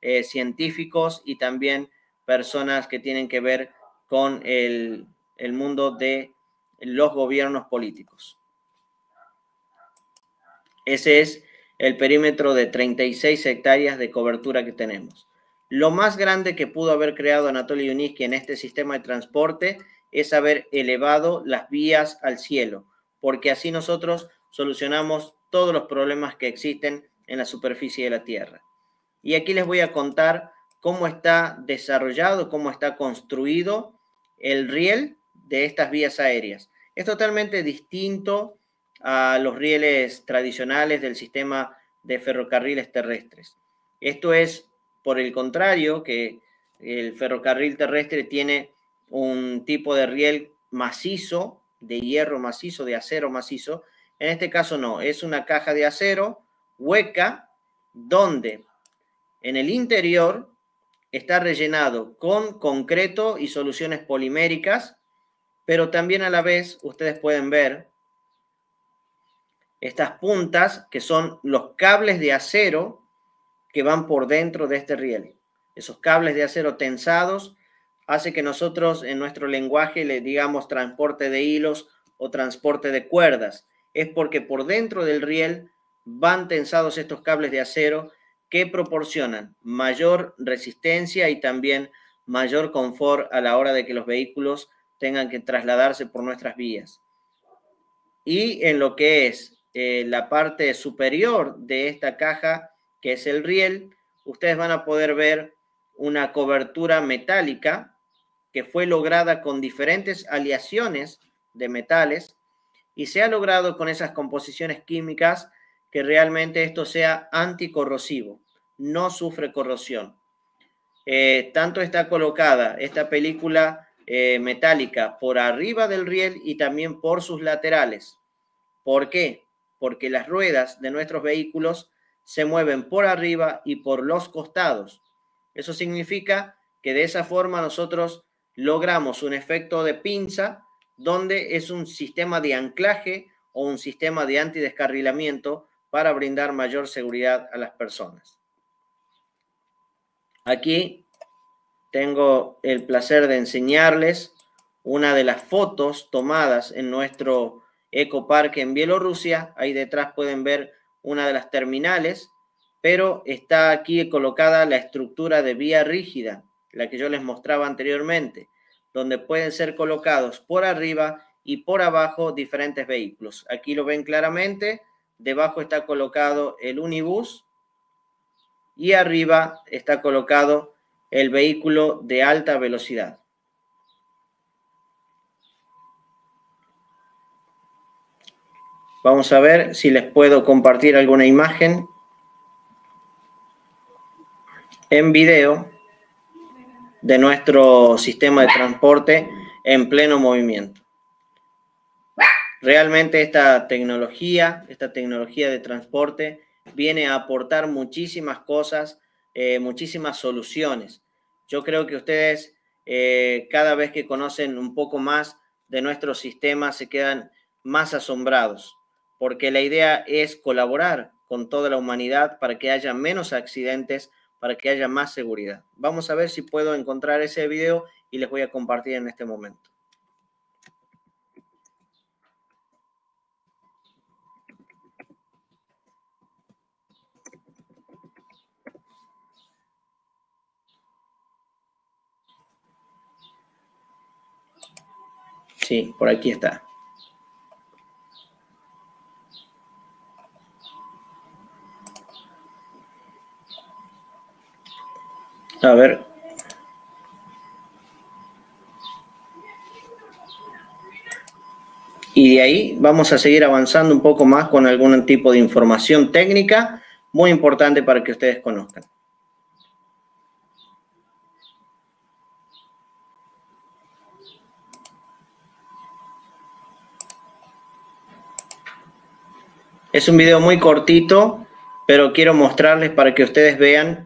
científicos y también personas que tienen que ver con el mundo de los gobiernos políticos. Ese es el perímetro de 36 hectáreas de cobertura que tenemos. Lo más grande que pudo haber creado Anatoly Yuniski en este sistema de transporte es haber elevado las vías al cielo, porque así nosotros solucionamos todos los problemas que existen en la superficie de la Tierra. Y aquí les voy a contar cómo está desarrollado, cómo está construido el riel de estas vías aéreas. Es totalmente distinto a los rieles tradicionales del sistema de ferrocarriles terrestres. Esto es, por el contrario, que el ferrocarril terrestre tiene un tipo de riel macizo, de hierro macizo, de acero macizo. En este caso no, es una caja de acero hueca donde en el interior está rellenado con concreto y soluciones poliméricas, pero también a la vez ustedes pueden ver estas puntas que son los cables de acero que van por dentro de este riel. Esos cables de acero tensados hace que nosotros en nuestro lenguaje le digamos transporte de hilos o transporte de cuerdas. Es porque por dentro del riel van tensados estos cables de acero que proporcionan mayor resistencia y también mayor confort a la hora de que los vehículos tengan que trasladarse por nuestras vías. Y en lo que es la parte superior de esta caja, que es el riel, ustedes van a poder ver una cobertura metálica que fue lograda con diferentes aleaciones de metales y se ha logrado con esas composiciones químicas que realmente esto sea anticorrosivo, no sufre corrosión. Tanto está colocada esta película metálica por arriba del riel y también por sus laterales. ¿Por qué? Porque las ruedas de nuestros vehículos se mueven por arriba y por los costados. Eso significa que de esa forma nosotros logramos un efecto de pinza donde es un sistema de anclaje o un sistema de antidescarrilamiento para brindar mayor seguridad a las personas. Aquí tengo el placer de enseñarles una de las fotos tomadas en nuestro ecoparque en Bielorrusia. Ahí detrás pueden ver una de las terminales, pero está aquí colocada la estructura de vía rígida, la que yo les mostraba anteriormente, donde pueden ser colocados por arriba y por abajo diferentes vehículos. Aquí lo ven claramente, debajo está colocado el unibús y arriba está colocado el vehículo de alta velocidad. Vamos a ver si les puedo compartir alguna imagen en video de nuestro sistema de transporte en pleno movimiento. Realmente esta tecnología de transporte viene a aportar muchísimas cosas, muchísimas soluciones. Yo creo que ustedes cada vez que conocen un poco más de nuestro sistema se quedan más asombrados, porque la idea es colaborar con toda la humanidad para que haya menos accidentes, para que haya más seguridad. Vamos a ver si puedo encontrar ese video y les voy a compartir en este momento. Sí, por aquí está. A ver. Y de ahí vamos a seguir avanzando un poco más con algún tipo de información técnica muy importante para que ustedes conozcan. Es un video muy cortito, pero quiero mostrarles para que ustedes vean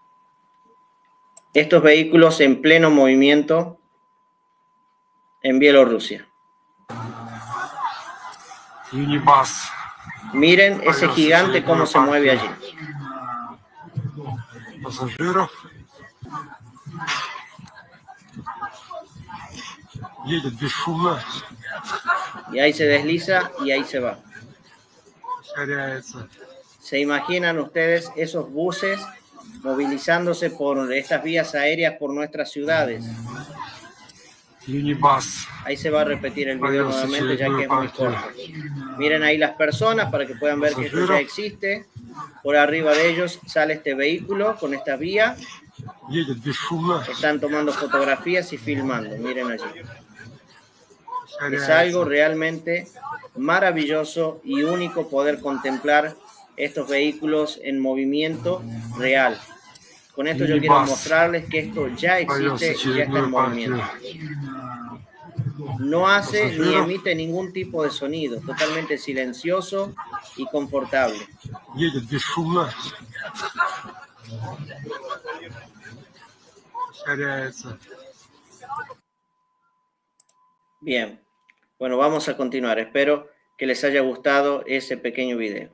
estos vehículos en pleno movimiento en Bielorrusia. Miren ese gigante cómo se mueve allí. пассажиров. Едет бесшумно. Y ahí se desliza y ahí se va. Ускоряется. ¿Se imaginan ustedes esos buses movilizándose por estas vías aéreas por nuestras ciudades? Юнибас. Ahí se va a repetir el video nuevamente ya que es muy corto. Miren ahí las personas para que puedan ver que esto ya existe. Por arriba de ellos sale este vehículo con esta vía. Едет бесшумно. Están tomando fotografías y filmando. Miren allí. Es Ускоряется. algo realmente maravilloso y único poder contemplar estos vehículos en movimiento real. Con esto yo quiero mostrarles que esto ya existe y ya está en movimiento. No hace ni emite ningún tipo de sonido, totalmente silencioso y confortable. Едет бесшумно. Ускоряется. Bien, bueno, vamos a continuar. Espero que les haya gustado ese pequeño video.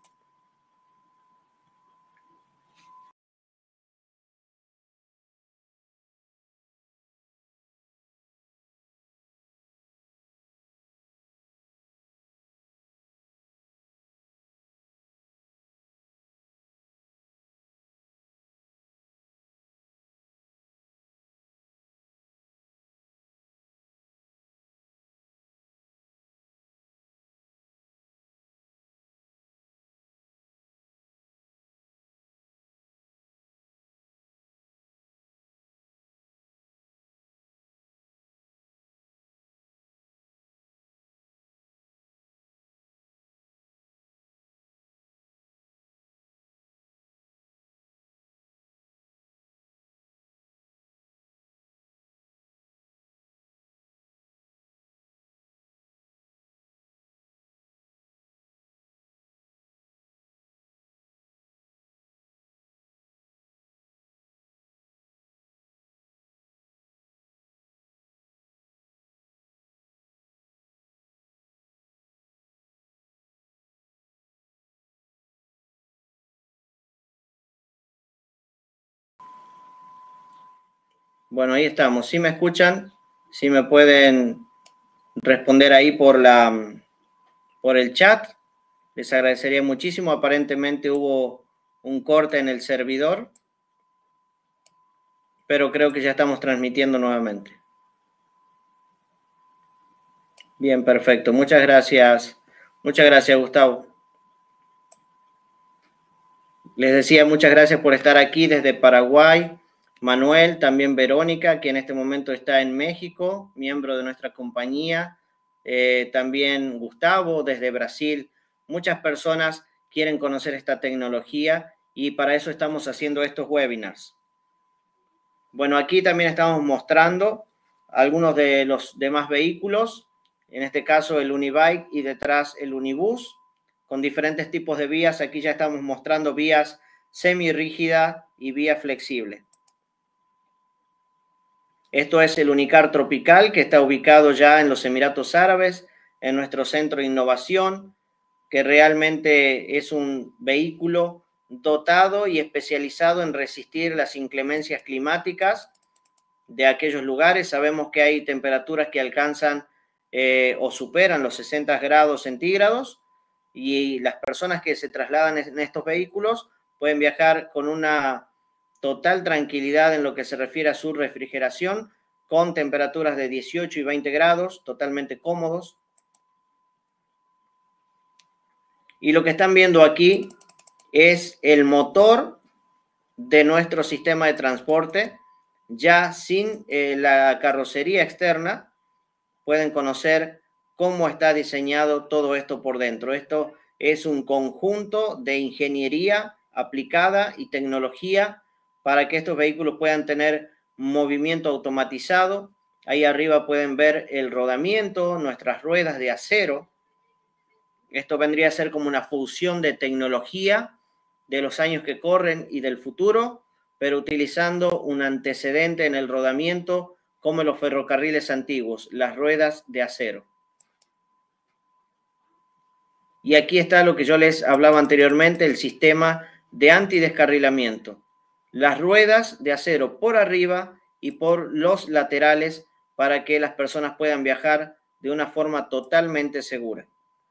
Bueno, ahí estamos. ¿Sí me escuchan? ¿Sí me pueden responder ahí por el chat? Les agradecería muchísimo. Aparentemente hubo un corte en el servidor, pero creo que ya estamos transmitiendo nuevamente. Bien, perfecto. Muchas gracias. Muchas gracias, Gustavo. Les decía muchas gracias por estar aquí desde Paraguay. Manuel, también Verónica, que en este momento está en México, miembro de nuestra compañía. También Gustavo, desde Brasil. Muchas personas quieren conocer esta tecnología y para eso estamos haciendo estos webinars. Bueno, aquí también estamos mostrando algunos de los demás vehículos, en este caso el Unibike y detrás el Unibus, con diferentes tipos de vías. Aquí ya estamos mostrando vías semirrígida y vía flexible. Esto es el Unicar Tropical, que está ubicado ya en los Emiratos Árabes, en nuestro centro de innovación, que realmente es un vehículo dotado y especializado en resistir las inclemencias climáticas de aquellos lugares. Sabemos que hay temperaturas que alcanzan o superan los 60 grados centígrados y las personas que se trasladan en estos vehículos pueden viajar con una total tranquilidad en lo que se refiere a su refrigeración, con temperaturas de 18 y 20 grados, totalmente cómodos. Y lo que están viendo aquí es el motor de nuestro sistema de transporte, ya sin la carrocería externa. Pueden conocer cómo está diseñado todo esto por dentro. Esto es un conjunto de ingeniería aplicada y tecnología para que estos vehículos puedan tener movimiento automatizado. Ahí arriba pueden ver el rodamiento, nuestras ruedas de acero. Esto vendría a ser como una fusión de tecnología de los años que corren y del futuro, pero utilizando un antecedente en el rodamiento como en los ferrocarriles antiguos, las ruedas de acero. Y aquí está lo que yo les hablaba anteriormente, el sistema de antidescarrilamiento. las ruedas de acero por arriba y por los laterales para que las personas puedan viajar de una forma totalmente segura.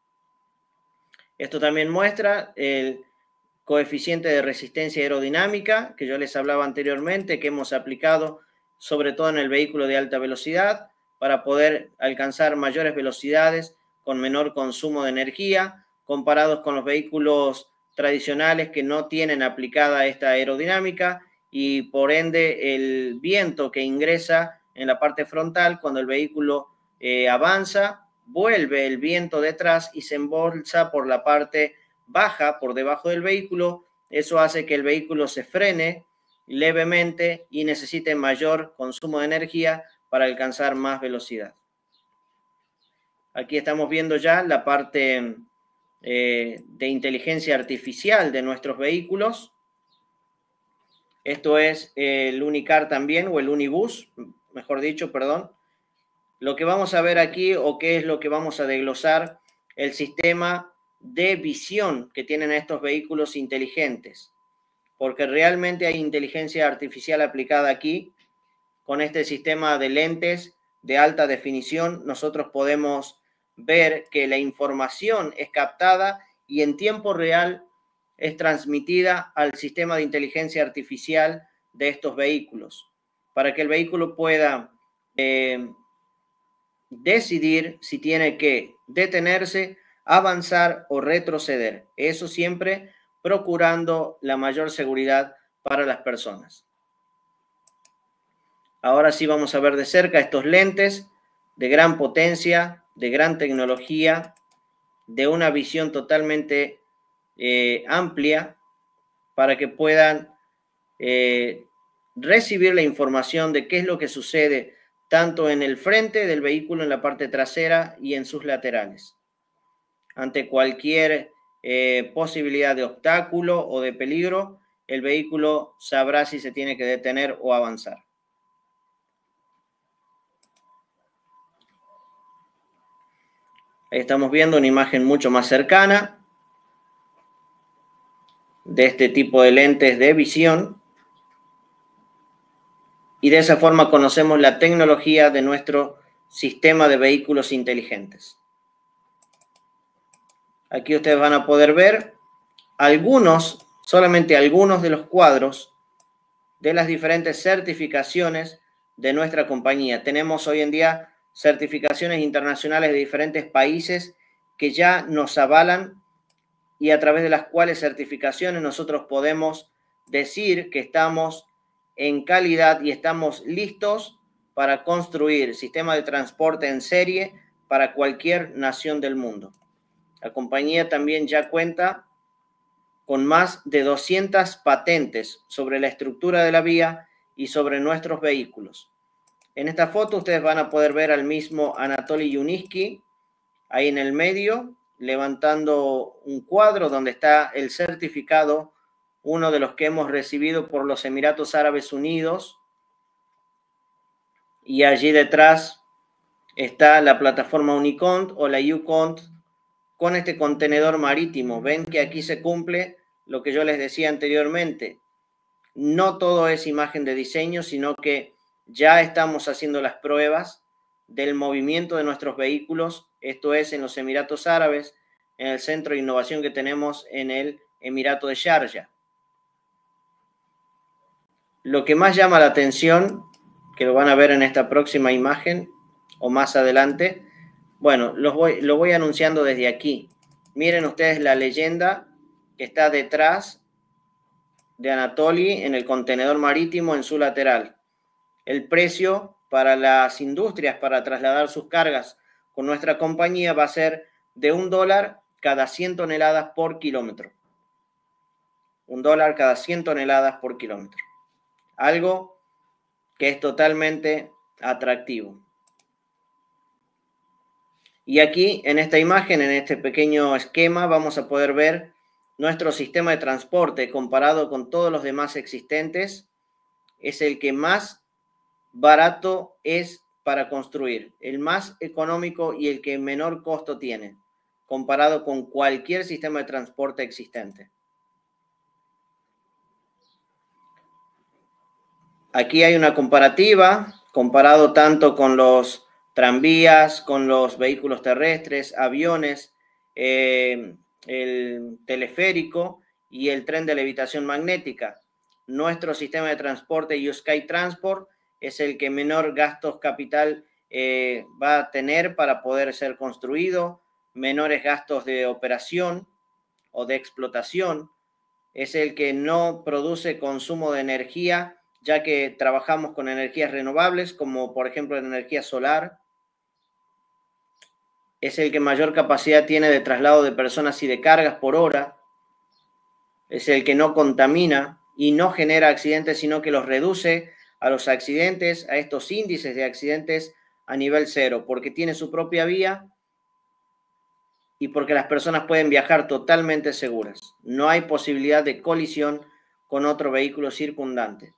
Esto también muestra el coeficiente de resistencia aerodinámica que yo les hablaba anteriormente, que hemos aplicado sobre todo en el vehículo de alta velocidad para poder alcanzar mayores velocidades con menor consumo de energía, comparados con los vehículos tradicionales que no tienen aplicada esta aerodinámica y por ende el viento que ingresa en la parte frontal cuando el vehículo avanza, vuelve el viento detrás y se embolsa por la parte baja, por debajo del vehículo. Eso hace que el vehículo se frene levemente y necesite mayor consumo de energía para alcanzar más velocidad. Aquí estamos viendo ya la parte de inteligencia artificial de nuestros vehículos. Esto es el Unicar también, o el Unibus, mejor dicho, perdón. Lo que vamos a ver aquí, o qué es lo que vamos a desglosar, el sistema de visión que tienen estos vehículos inteligentes. Porque realmente hay inteligencia artificial aplicada aquí. Con este sistema de lentes de alta definición, nosotros podemos ver que la información es captada y en tiempo real es transmitida al sistema de inteligencia artificial de estos vehículos, para que el vehículo pueda decidir si tiene que detenerse, avanzar o retroceder. Eso siempre procurando la mayor seguridad para las personas. Ahora sí vamos a ver de cerca estos lentes de gran potencia, de gran tecnología, de una visión totalmente amplia para que puedan recibir la información de qué es lo que sucede tanto en el frente del vehículo, en la parte trasera y en sus laterales. Ante cualquier posibilidad de obstáculo o de peligro, el vehículo sabrá si se tiene que detener o avanzar. Ahí estamos viendo una imagen mucho más cercana de este tipo de lentes de visión. Y de esa forma conocemos la tecnología de nuestro sistema de vehículos inteligentes. Aquí ustedes van a poder ver algunos, solamente algunos de los cuadros de las diferentes certificaciones de nuestra compañía. Tenemos hoy en día certificaciones internacionales de diferentes países que ya nos avalan y a través de las cuales certificaciones nosotros podemos decir que estamos en calidad y estamos listos para construir sistemas de transporte en serie para cualquier nación del mundo. La compañía también ya cuenta con más de 200 patentes sobre la estructura de la vía y sobre nuestros vehículos. En esta foto ustedes van a poder ver al mismo Anatoly Yuniski ahí en el medio, levantando un cuadro donde está el certificado, uno de los que hemos recibido por los Emiratos Árabes Unidos. Y allí detrás está la plataforma Unicont o la UCont con este contenedor marítimo. Ven que aquí se cumple lo que yo les decía anteriormente. No todo es imagen de diseño, sino que ya estamos haciendo las pruebas del movimiento de nuestros vehículos. Esto es en los Emiratos Árabes, en el centro de innovación que tenemos en el Emirato de Sharjah. Lo que más llama la atención, que lo van a ver en esta próxima imagen o más adelante, bueno, lo voy anunciando desde aquí. Miren ustedes la leyenda que está detrás de Anatoly en el contenedor marítimo en su lateral. El precio para las industrias para trasladar sus cargas con nuestra compañía va a ser de $1 cada 100 toneladas por kilómetro. $1 cada 100 toneladas por kilómetro. Algo que es totalmente atractivo. Y aquí en esta imagen, en este pequeño esquema, vamos a poder ver nuestro sistema de transporte comparado con todos los demás existentes. Es el que más barato es para construir, el más económico y el que menor costo tiene, comparado con cualquier sistema de transporte existente. Aquí hay una comparativa, comparado tanto con los tranvías, con los vehículos terrestres, aviones, el teleférico y el tren de levitación magnética. Nuestro sistema de transporte U-Sky Transport es el que menor gastos capital va a tener para poder ser construido, menores gastos de operación o de explotación. Es el que no produce consumo de energía, ya que trabajamos con energías renovables, como por ejemplo la energía solar. Es el que mayor capacidad tiene de traslado de personas y de cargas por hora. Es el que no contamina y no genera accidentes, sino que los reduce a los accidentes, a estos índices de accidentes a nivel cero, porque tiene su propia vía y porque las personas pueden viajar totalmente seguras. No hay posibilidad de colisión con otro vehículo circundante.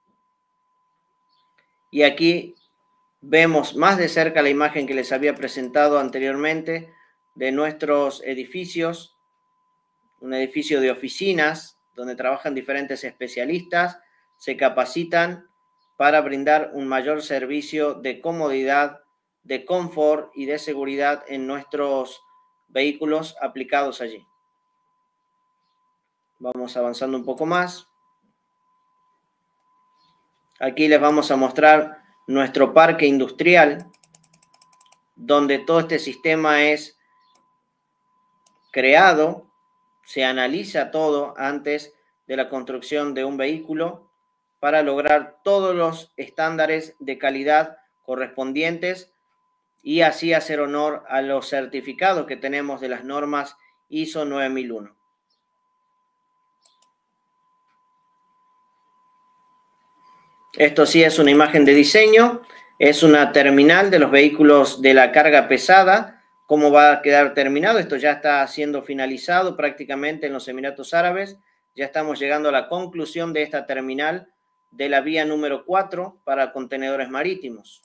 Y aquí vemos más de cerca la imagen que les había presentado anteriormente de nuestros edificios, un edificio de oficinas donde trabajan diferentes especialistas, se capacitan para brindar un mayor servicio de comodidad, de confort y de seguridad en nuestros vehículos aplicados allí. Vamos avanzando un poco más. Aquí les vamos a mostrar nuestro parque industrial, donde todo este sistema es creado, se analiza todo antes de la construcción de un vehículo para lograr todos los estándares de calidad correspondientes y así hacer honor a los certificados que tenemos de las normas ISO 9001. Esto sí es una imagen de diseño, es una terminal de los vehículos de la carga pesada. ¿Cómo va a quedar terminado? Esto ya está siendo finalizado prácticamente en los Emiratos Árabes. Ya estamos llegando a la conclusión de esta terminal de la vía número 4 para contenedores marítimos.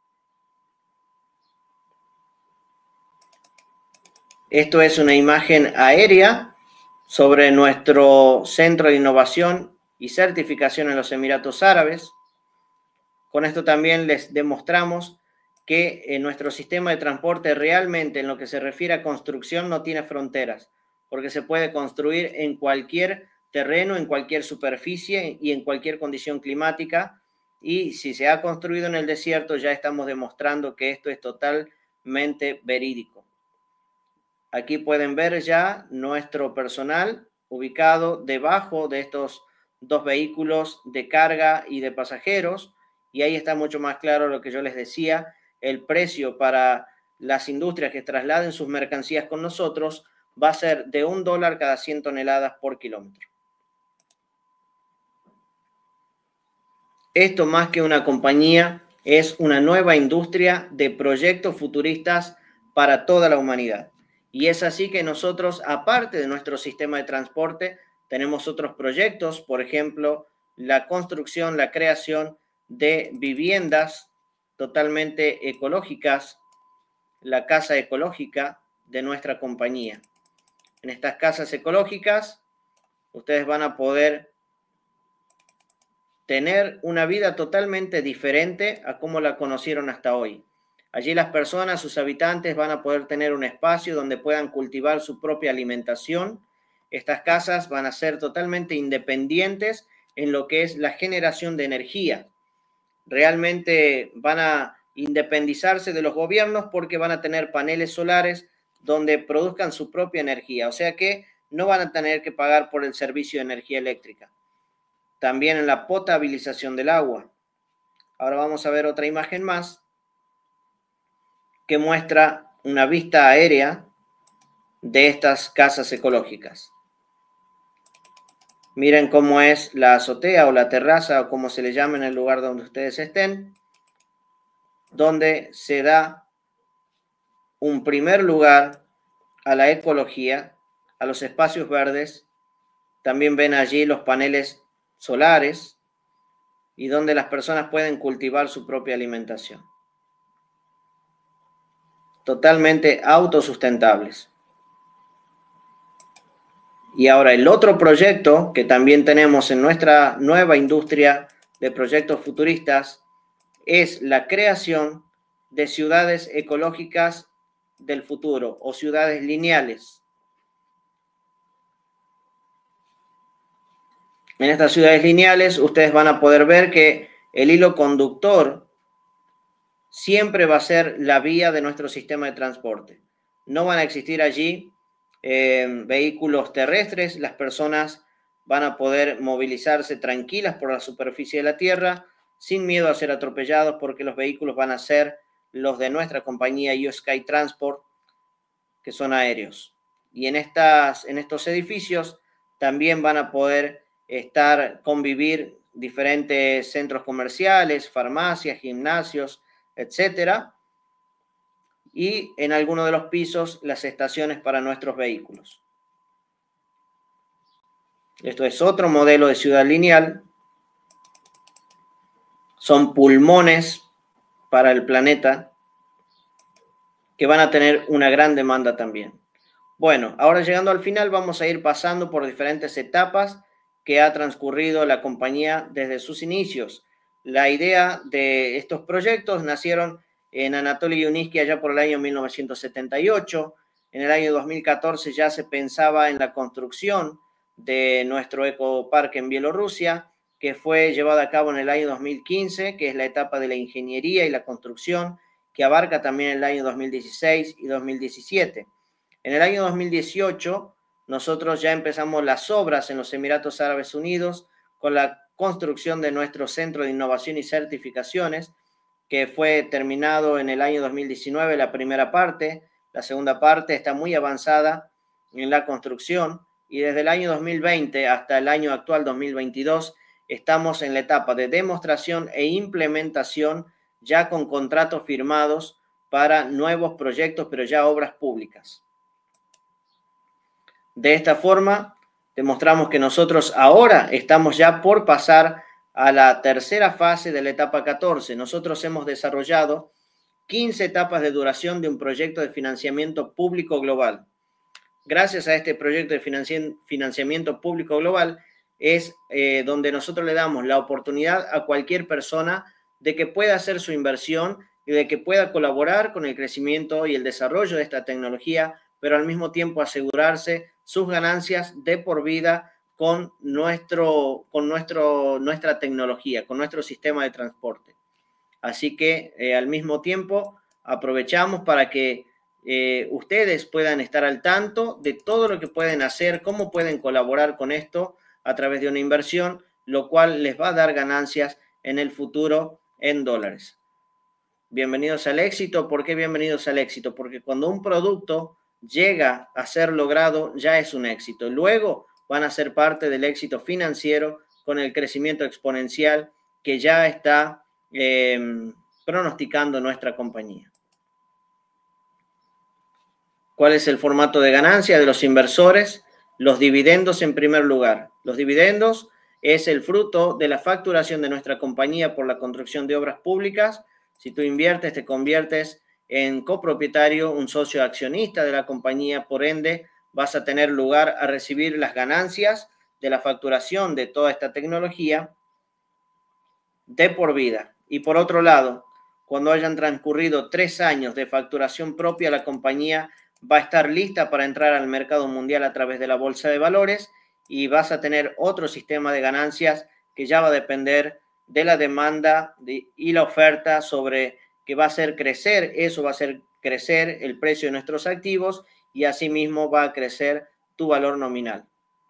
Esto es una imagen aérea sobre nuestro centro de innovación y certificación en los Emiratos Árabes. Con esto también les demostramos que nuestro sistema de transporte realmente en lo que se refiere a construcción no tiene fronteras, porque se puede construir en cualquier terreno, en cualquier superficie y en cualquier condición climática. Y si se ha construido en el desierto, ya estamos demostrando que esto es totalmente verídico. Aquí pueden ver ya nuestro personal ubicado debajo de estos dos vehículos de carga y de pasajeros. Y ahí está mucho más claro lo que yo les decía, el precio para las industrias que trasladen sus mercancías con nosotros va a ser de $1 cada 100 toneladas por kilómetro. Esto más que una compañía es una nueva industria de proyectos futuristas para toda la humanidad. Y es así que nosotros, aparte de nuestro sistema de transporte, tenemos otros proyectos, por ejemplo, la construcción, la creación de viviendas totalmente ecológicas, la casa ecológica de nuestra compañía. En estas casas ecológicas, ustedes van a poder tener una vida totalmente diferente a como la conocieron hasta hoy. Allí las personas, sus habitantes, van a poder tener un espacio donde puedan cultivar su propia alimentación. Estas casas van a ser totalmente independientes en lo que es la generación de energía. Realmente van a independizarse de los gobiernos porque van a tener paneles solares donde produzcan su propia energía. O sea que no van a tener que pagar por el servicio de energía eléctrica. También en la potabilización del agua. Ahora vamos a ver otra imagen más que muestra una vista aérea de estas casas ecológicas. Miren cómo es la azotea o la terraza o como se le llama en el lugar donde ustedes estén, donde se da un primer lugar a la ecología, a los espacios verdes. También ven allí los paneles solares y donde las personas pueden cultivar su propia alimentación. Totalmente autosustentables. Y ahora el otro proyecto que también tenemos en nuestra nueva industria de proyectos futuristas es la creación de ciudades ecológicas del futuro o ciudades lineales. En estas ciudades lineales ustedes van a poder ver que el hilo conductor siempre va a ser la vía de nuestro sistema de transporte. No van a existir allí vehículos terrestres, las personas van a poder movilizarse tranquilas por la superficie de la Tierra sin miedo a ser atropellados porque los vehículos van a ser los de nuestra compañía US Sky Transport, que son aéreos. Y en estos edificios también van a poder convivir diferentes centros comerciales, farmacias, gimnasios, etcétera. Y en alguno de los pisos las estaciones para nuestros vehículos. Esto es otro modelo de ciudad lineal. Son pulmones para el planeta que van a tener una gran demanda también. Bueno, ahora llegando al final vamos a ir pasando por diferentes etapas que ha transcurrido la compañía desde sus inicios. La idea de estos proyectos nacieron en Anatoly Yuniski allá por el año 1978. En el año 2014 ya se pensaba en la construcción de nuestro ecoparque en Bielorrusia, que fue llevado a cabo en el año 2015, que es la etapa de la ingeniería y la construcción, que abarca también el año 2016 y 2017. En el año 2018, nosotros ya empezamos las obras en los Emiratos Árabes Unidos con la construcción de nuestro Centro de Innovación y Certificaciones, que fue terminado en el año 2019, la primera parte. La segunda parte está muy avanzada en la construcción y desde el año 2020 hasta el año actual 2022 estamos en la etapa de demostración e implementación ya con contratos firmados para nuevos proyectos, pero ya obras públicas. De esta forma, demostramos que nosotros ahora estamos ya por pasar a la tercera fase de la etapa 14. Nosotros hemos desarrollado 15 etapas de duración de un proyecto de financiamiento público global. Gracias a este proyecto de financiamiento público global es donde nosotros le damos la oportunidad a cualquier persona de que pueda hacer su inversión y de que pueda colaborar con el crecimiento y el desarrollo de esta tecnología, pero al mismo tiempo asegurarse sus ganancias de por vida con nuestra tecnología, con nuestro sistema de transporte. Así que al mismo tiempo aprovechamos para que ustedes puedan estar al tanto de todo lo que pueden hacer, cómo pueden colaborar con esto a través de una inversión, lo cual les va a dar ganancias en el futuro en dólares. Bienvenidos al éxito. ¿Por qué bienvenidos al éxito? Porque cuando un producto llega a ser logrado, ya es un éxito. Luego van a ser parte del éxito financiero con el crecimiento exponencial que ya está pronosticando nuestra compañía. ¿Cuál es el formato de ganancia de los inversores? Los dividendos en primer lugar. Los dividendos es el fruto de la facturación de nuestra compañía por la construcción de obras públicas. Si tú inviertes, te conviertes en copropietario, un socio accionista de la compañía, por ende, vas a tener lugar a recibir las ganancias de la facturación de toda esta tecnología de por vida. Y por otro lado, cuando hayan transcurrido 3 años de facturación propia, la compañía va a estar lista para entrar al mercado mundial a través de la bolsa de valores y vas a tener otro sistema de ganancias que ya va a depender de la demanda y la oferta sobre que va a hacer crecer, eso va a hacer crecer el precio de nuestros activos y asimismo va a crecer tu valor nominal.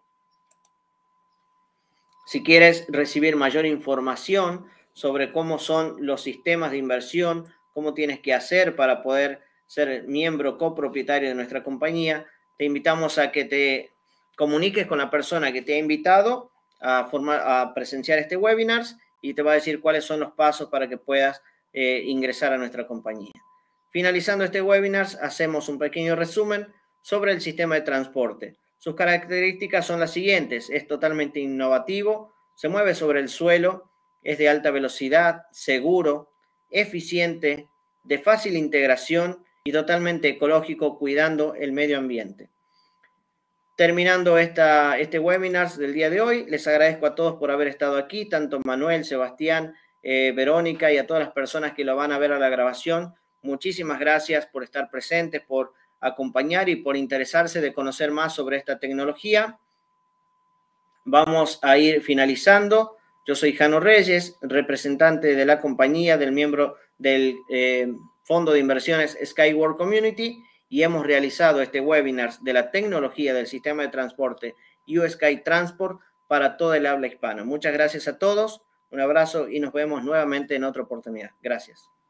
Si quieres recibir mayor información sobre cómo son los sistemas de inversión, cómo tienes que hacer para poder ser miembro copropietario de nuestra compañía, te invitamos a que te comuniques con la persona que te ha invitado a presenciar este webinar y te va a decir cuáles son los pasos para que puedas ingresar a nuestra compañía. Finalizando este webinar, hacemos un pequeño resumen sobre el sistema de transporte. Sus características son las siguientes: es totalmente innovativo, se mueve sobre el suelo, es de alta velocidad, seguro, eficiente, de fácil integración y totalmente ecológico, cuidando el medio ambiente. terminando este webinar del día de hoy, les agradezco a todos por haber estado aquí, tanto Manuel, Sebastián, Verónica y a todas las personas que lo van a ver a la grabación. Muchísimas gracias por estar presentes, por acompañar y por interesarse de conocer más sobre esta tecnología. Vamos a ir finalizando. Yo soy Jano Reyes, representante de la compañía, del miembro del Fondo de Inversiones Skyward Community, y hemos realizado este webinar de la tecnología del sistema de transporte USky Transport para toda el habla hispana. Muchas gracias a todos, un abrazo y nos vemos nuevamente en otra oportunidad. Gracias.